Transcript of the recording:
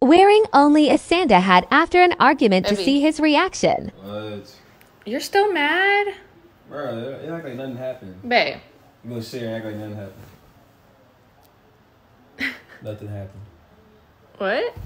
Wearing only a Santa hat after an argument to Baby. see his reaction. What? You're still mad? Bro, it act like nothing happened. Babe. You gonna sit here and act like nothing happened. Nothing happened. What?